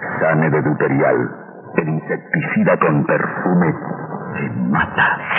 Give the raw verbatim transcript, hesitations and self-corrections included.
Xane de Deuterial, el insecticida con perfume que mata.